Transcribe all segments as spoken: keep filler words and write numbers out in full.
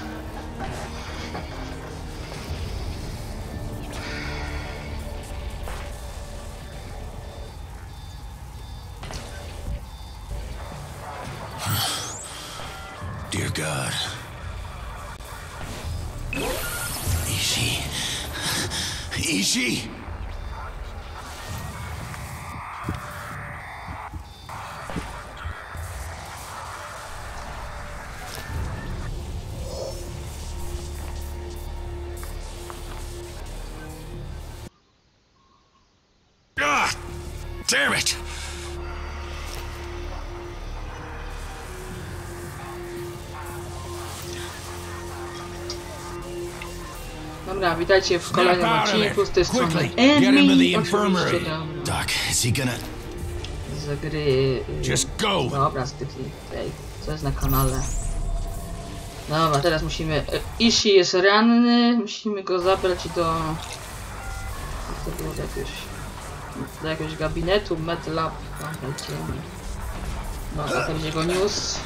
Dear God. Ishi. Ishi! Ah! Damn it! Dobra, witajcie w kolejnym odcinku z tej strony Enemy. Oczywiście, Doc, is he gonna... z gry... Just go! Dobra, z tej, co jest na kanale. Dobra, teraz musimy... Ishi jest ranny, musimy go zabrać do... Co to było do jakiegoś... do jakiegoś gabinetu, medlab, pamiętajcie. No, to będzie go news.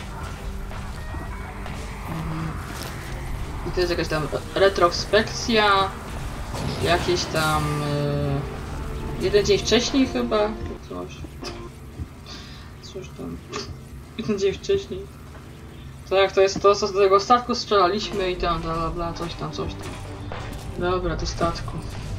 I to jest jakaś tam retrospekcja, jakieś tam yy, jeden dzień wcześniej chyba, coś, cóż tam, jeden dzień wcześniej. Tak, to jest to, co z tego statku strzelaliśmy i tam, bla bla bla, coś tam, coś tam. Dobra, do statku.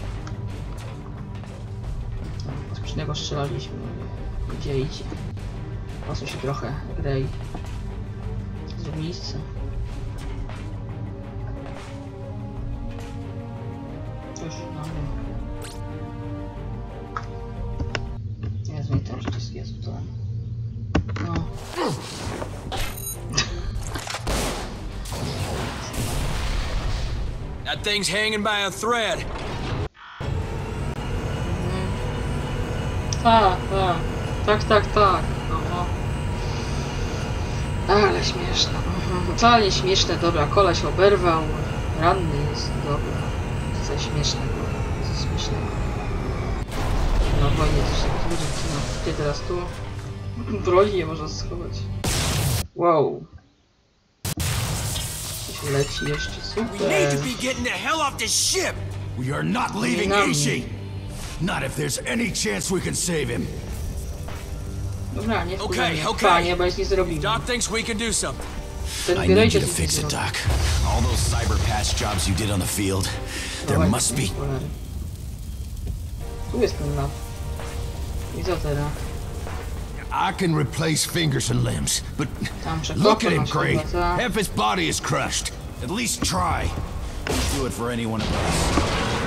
Z niego strzelaliśmy, gdzie idzie. Po co się trochę grei. Z miejsca. Już no. Jezu, i ten przycisk jest to. No. That thing's hanging by a thread. Tak, tak. Tak, tak, tak. No. Ale śmieszne. Wcale śmieszne, dobra, koleś oberwał. Ranny jest, dobra. Coś śmiesznego, coś śmiesznego. No wojnie też tak ludzie, no, gdzie teraz tu? Broni nie można schować. Wow. Coś leci jeszcze, super. We need to be getting the hell off this ship. We are not leaving Ishi! Not if there's any chance we can save him. Dobra, nie Okay, wkurzamy. okay. Panie, bo jest nie zrobimy. Doc thinks we can do something. I need you to fix it, Doc. All those cyber patch jobs you did on the field, there must be... Tu jest ten map. I co teraz? I can replace fingers and limbs, but look at him, Gray. Half his body is crushed. At least try. Do it for any one of us.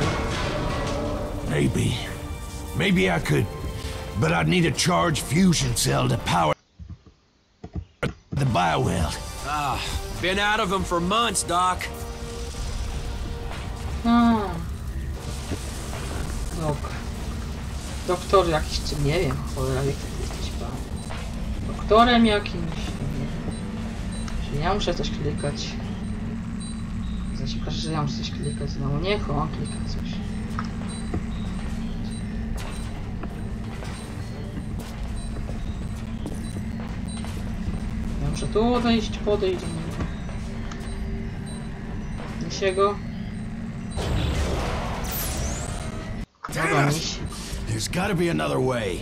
Maybe. Maybe I could, but I'd need a charged fusion cell to power the bioweld. Ah, been out of them for months, Doc. A. Dok. Doktor jakiś, czy nie wiem, cholera, jak ty jesteś pan. Doktorem jakimś. Czy ja muszę coś klikać? Znaczy, proszę, że ja muszę coś klikać znowu. Niech on klika coś. Ja muszę tu odejść, podejść do niego. Niesie go. Dobra, niesie. There's gotta be another way.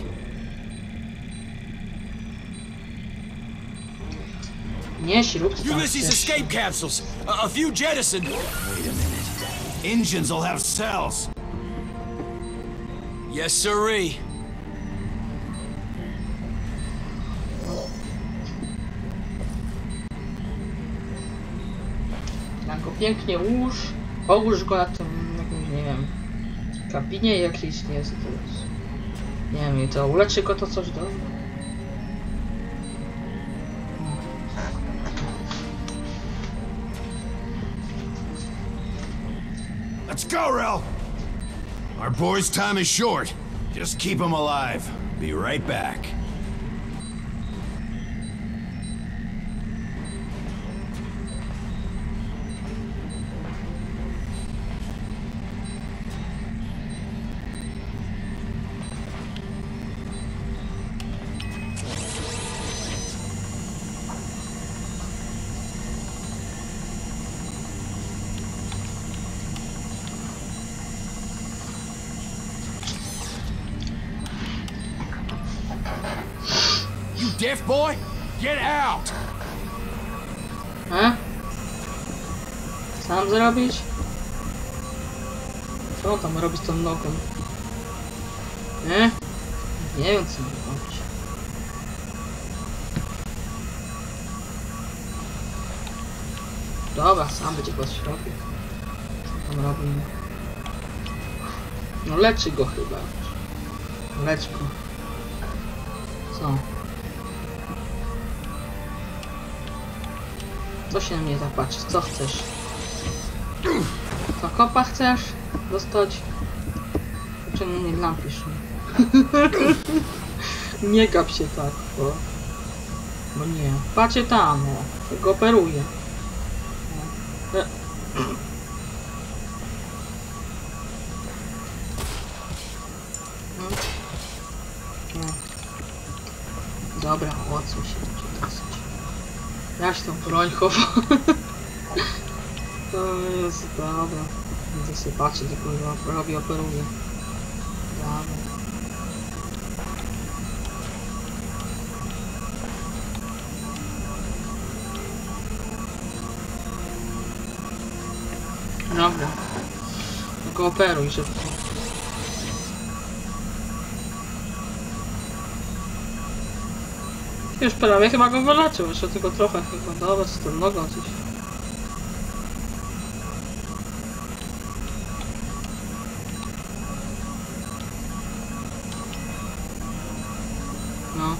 Nieś, rób co tam Ulysses chcesz. escape capsules. A, a few jettisoned. Wait a minute. Engines will have cells. Yes, sirree. Tak go pięknie ułóż. Połóż go na tym, jakimś, nie wiem, kabinie jakiejś, nie jest to jest. Nie wiem, i to uleczy go to coś do... Let's go, Rel! Our boy's time is short. Just keep him alive. Be right back. You deaf boy? Get out! E? Sam zrobić? Co on tam robi z tą nogą? Nie? Nie wiem co mam robić. Dobra, sam będzie go zrobił. Co tam robi? No leczy go chyba. Lecz go. Co? Co się na mnie tak patrzy? Co chcesz? Co, kopa chcesz dostać? Czemu nie lampisz? Nie gap się tak, bo... Bo nie. Patrzcie tam, o. Go operuje. E. No. Dobra, odsuń się, czy dosyć. Ja się tą broń chowam. To jest dobra. Będę sobie patrzeć, jak on robi, operuje. Dobra. Dobra. Tylko operuj szybko. Już prawie chyba go wyleczył, jeszcze tylko trochę chyba. Dobra, z tą nogą coś. No.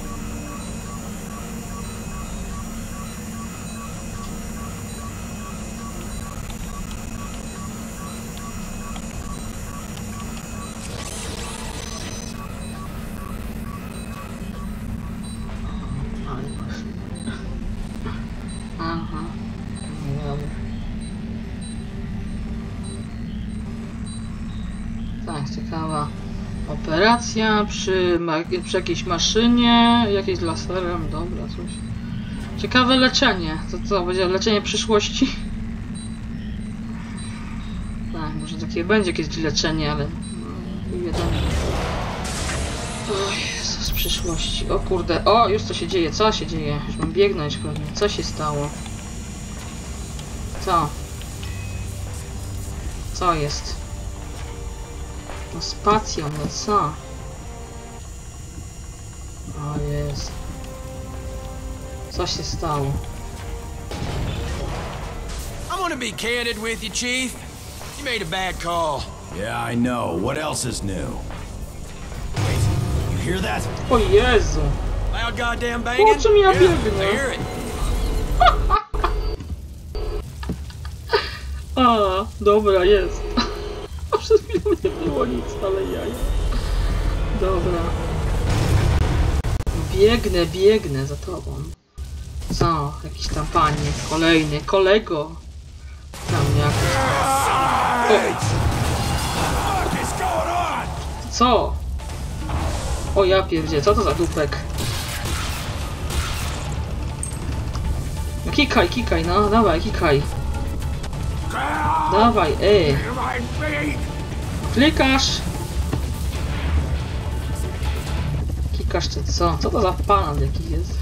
Aha. Dobra. Tak, ciekawa operacja przy, przy jakiejś maszynie, jakieś z laserem, dobra, coś. Ciekawe leczenie. To co, będzie leczenie przyszłości? Tak, może takie będzie jakieś leczenie, ale no, nie wiadomo. O Jezus, przyszłości. O kurde, o, już co się dzieje, co się dzieje? Już mam biegnąć pewnie. Co się stało? Co? Co jest? No spacja, no co? O jest. Co się stało? I'm gonna be candid with you, Chief. You made a bad call. Yeah, I know. What else is new? Wait, you hear that? O Jezu! Loud goddamn banging? Po czym ja Yeah, biegnę? I hear it. A, dobra, jest. A przed chwilą nie było nic, ale jaj. Dobra. Biegnę, biegnę za tobą. Co? Jakiś tam panie, kolejny, kolego. Tam jakiś... O. Co? O ja pierdzie, co to za dupek? No kikaj, kikaj, no dawaj, kikaj. Dawaj, ej. Klikasz. Kikasz czy co? Co to za pan jaki jest?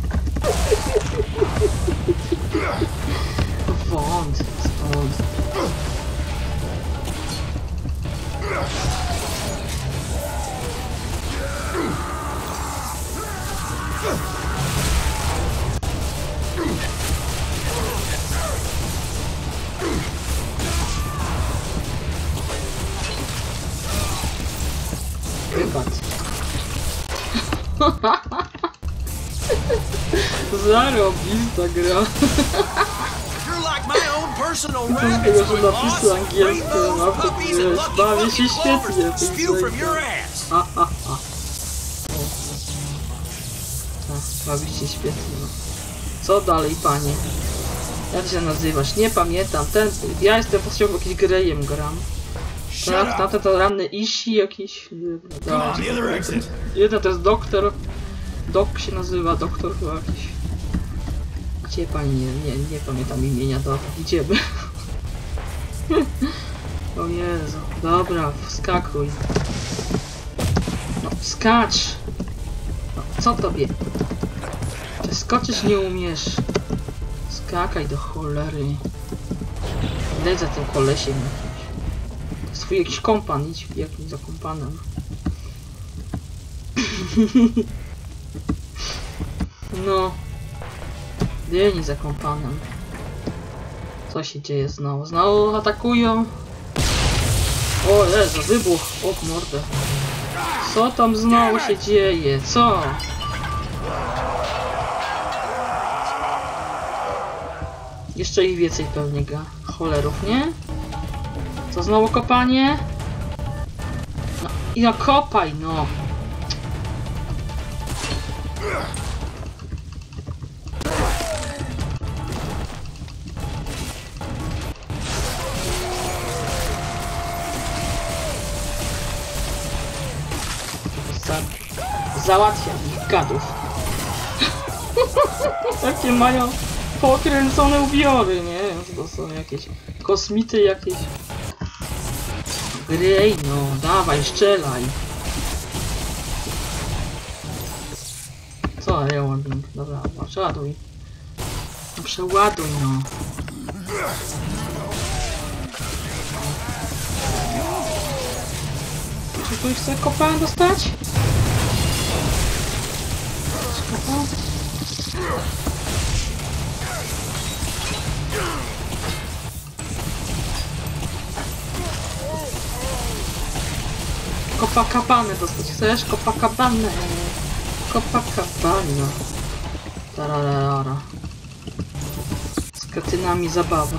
Wąt, stąd. Wypad. Zarobista gra. You're like my own personal To rabbit. tego, że napisy angielskie na to wiesz, bawię się świetnie w tej Spew from your grze. ass. A, a, a. Tak, bawi się świetnie. No. Co dalej, panie? Jak się nazywasz? Nie pamiętam. Ten, ja jestem postacią jakiś grejem gram. Tak, tamten to ranny Ishi jakiś. Come on, the other exit. Jeden to jest doktor. Dok się nazywa, doktor chyba jakiś. Gdzie pani? Nie, nie, nie pamiętam imienia, dobra, idziemy. O Jezu, dobra, wskakuj. No, skacz! No, co tobie? Ty skoczyć nie umiesz. Skakaj do cholery. Leć za tym kolesiem jakimś. To jest twój jakiś kompan, idź jakimś za kompanem. No. Biegnij za kompanem. Co się dzieje znowu? Znowu atakują. O Jezu, wybuch. O mordę. Co tam znowu się dzieje? Co? Jeszcze ich więcej pewnie ga. Cholerów, nie? Co znowu kopanie? No i no kopaj, no. Za załatwiam ich gadów. Takie mają pokręcone ubiory, nie? To są jakieś kosmity jakieś. Grej, no, dawaj, strzelaj. Co, reloading? Dobra, przeładuj. No, przeładuj, no. Czy tu chce kopa dostać? Kopa? Copacabana dostać. Chcesz? Copacabana. Copacabana. Tararara. Z kretynami zabawa.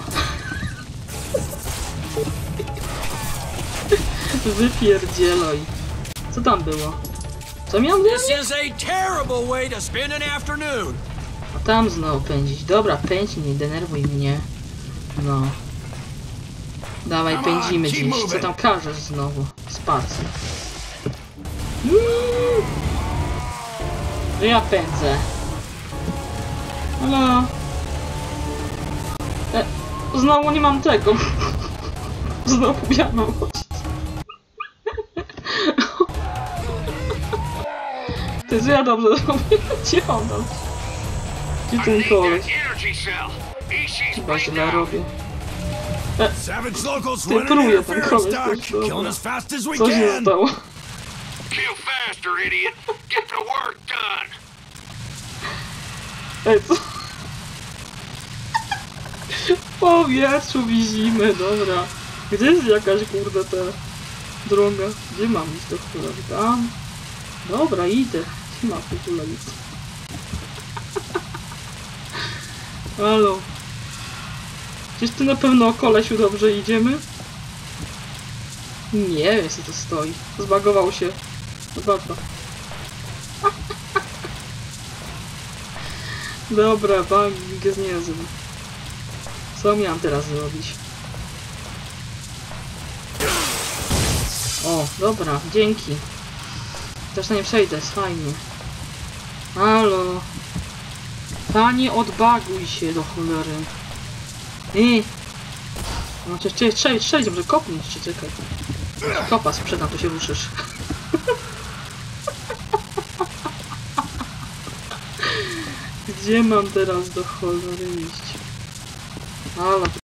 Wypierdzieloj. Co tam było? Co miał This is a terrible way to spend an afternoon. A tam znowu pędzić. Dobra, pędź, nie denerwuj mnie. No. Dawaj, pędzimy gdzieś. Co tam każesz znowu? Spacer. No ja pędzę. Halo. E, znowu nie mam tego. Znowu miałem Ty, co ja dobrze robię? Gdzie on tam? Gdzie ten koleś? Chyba źle robię. E, ty pruje ten koleś też, dobra. Co się stało? Ej, co? W powietrzu wizimy, dobra. Gdzie jest jakaś, kurde, ta droga? Gdzie mam iść do chwilę? Tam? Dobra, idę. Gdzie ma w ogóle iść? Halo. Gdzieś tu na pewno, kolesiu, dobrze idziemy? Nie wiem, co to stoi. Zbagował się. Dobra. Dobra, bug jest niezły. Co miałem teraz zrobić? O, dobra, dzięki. Też nie przejdę, jest fajnie. Halo. Panie, odbaguj się do cholery. Ej. No, strzelć, może kopnij, czy czekaj. Kopa sprzedam, to się ruszysz. Gdzie mam teraz do cholery iść? Halo.